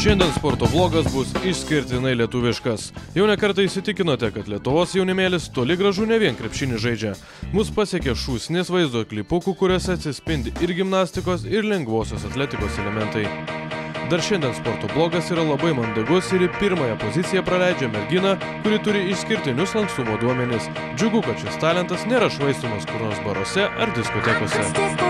Šiandien sporto vlogas bus išskirtinai lietuviškas. Jau nekartą įsitikinote, kad Lietuvos jaunimėlis toli gražu ne vien krepšinį žaidžia. Mus pasiekė šūsnis vaizdo klipukų, kuriuose atsispindi ir gimnastikos, ir lengvosios atletikos elementai. Dar šiandien sporto vlogas yra labai mandagus ir į pirmąją poziciją praleidžia merginą, kuri turi išskirtinius lankstumo duomenis. Džiugu, kad šis talentas nėra švaistomas kur nors baruose ar diskotekose.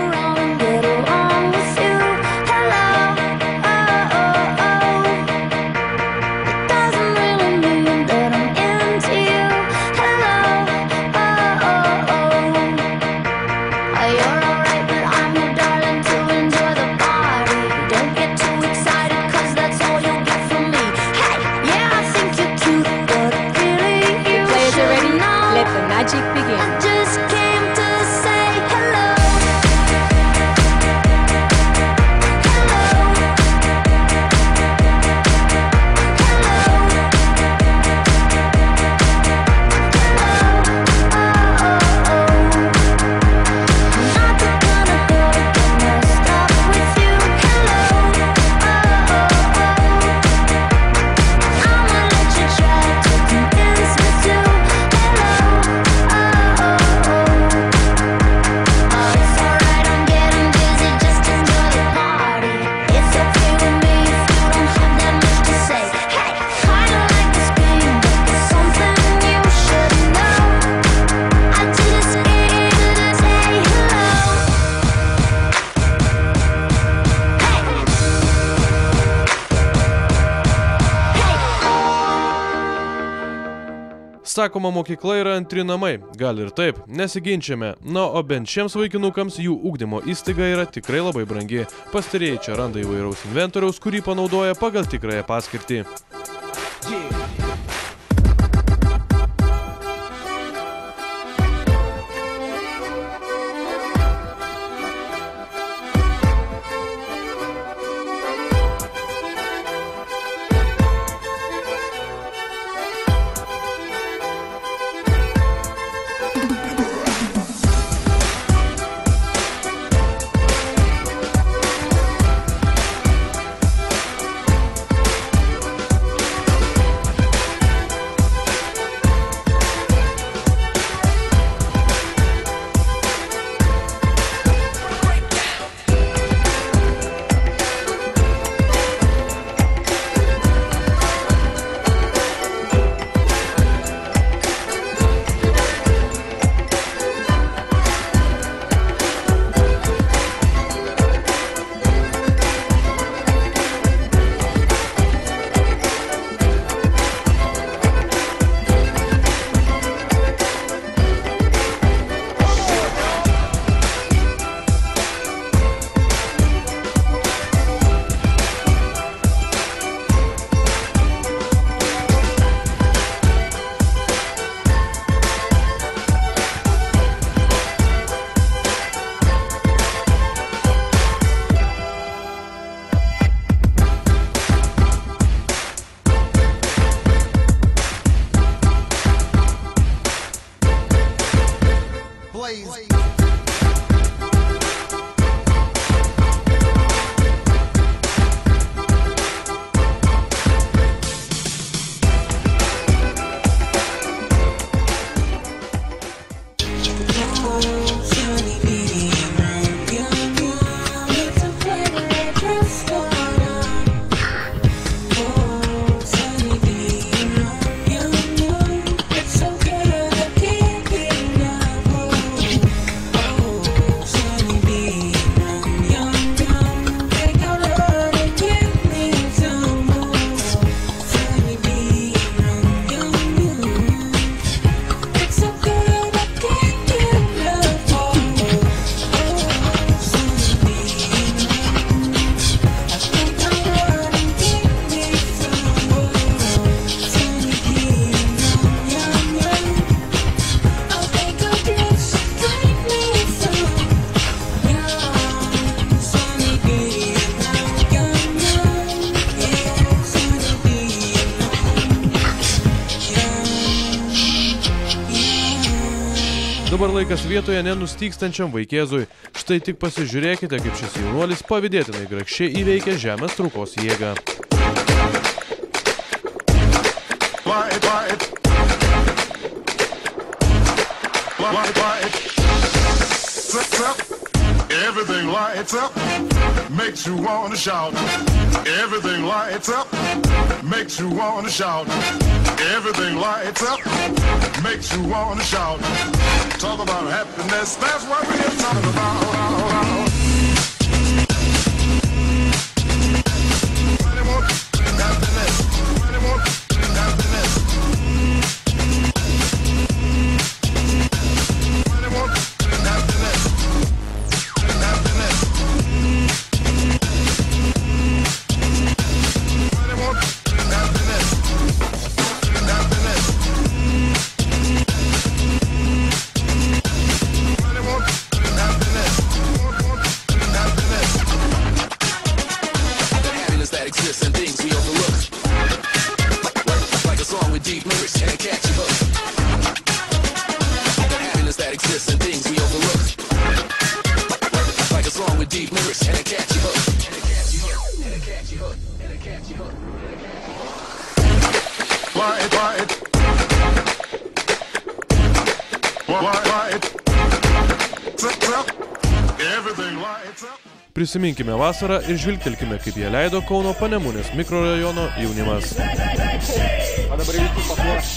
Sakoma, mokykla yra antri namai. Gal ir taip, nesiginčiame. Na, o bent šiems vaikinukams jų ugdymo įstaiga yra tikrai labai brangi. Pastarieji čia randa įvairaus inventoriaus, kurį panaudoja pagal tikrąją paskirtį. Dabar laikas vietoje nenustykstančiam vaikėzui. Štai tik pasižiūrėkite, kaip šis jaunuolis pavydėtinai grakščiai įveikia žemės traukos jėgą. Everything lights up, makes you wanna shout. Everything lights up, makes you wanna shout. Everything lights up, makes you wanna shout. Talk about happiness, that's what we're talking about. Prisiminkime vasarą ir žvilgtelkime, kaip jie leido Kauno Panemunės mikrorajono jaunimas. O dabar visi papuos.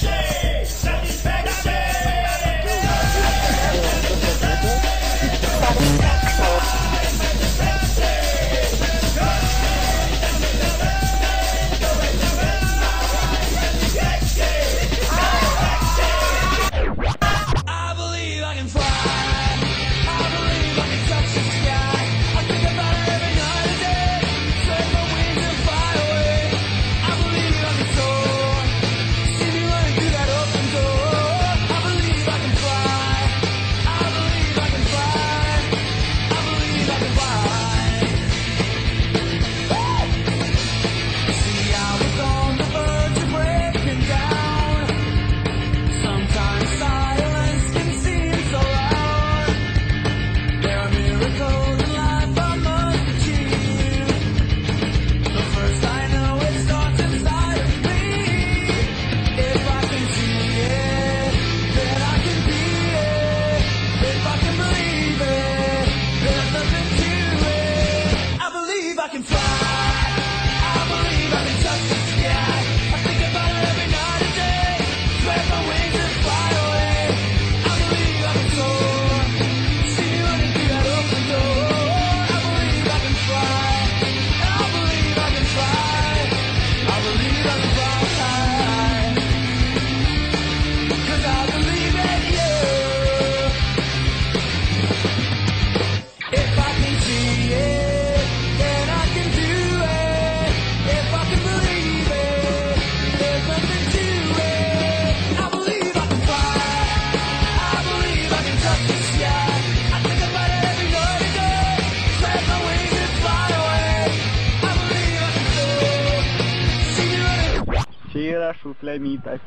Čia yra šufliamytas.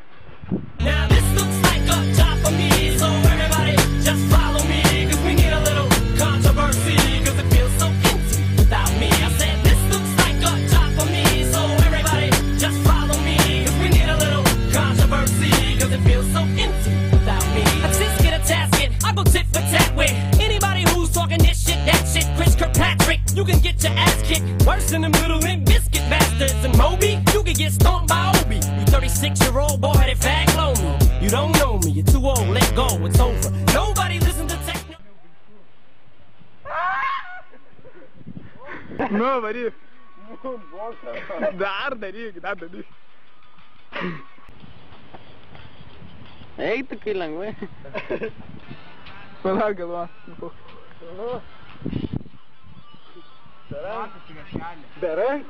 Now this looks like a job for me, so everybody just follow me, cause we need a little controversy, cause it feels so empty without me. I said this looks like a job for me, so everybody just follow me, cause we need a little controversy, cause it feels so empty without me. I just get a tasket, I go tit for tat with anybody who's talking this shit, that shit. Chris Kirkpatrick, you can get your ass kicked worse than them little Limp Bizkit bastards. And Moby, you can get stomped by Obi. You 36-year-old boy that fag low me. You don't know me, you're too old, let go, it's over. Nobody listen to techno. Nu, varyk. Dar daryk. Eik tu kai lengvai. Palauk galva. Berank.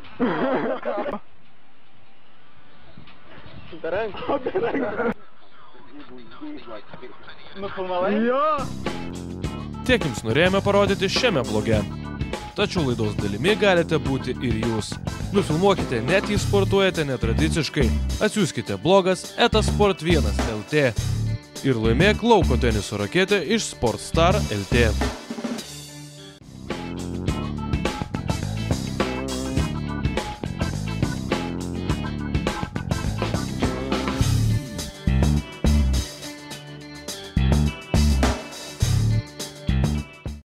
Nufilmavai? Jo. Tiek jums norėjome parodyti šiame bloge. Tačiau laidos dalimi galite būti ir jūs. Nufilmuokite net jei sportuojate netradiciškai, atsiųskite blogas @sport1.lt ir laimėk lauko teniso raketę iš Sportstar LT.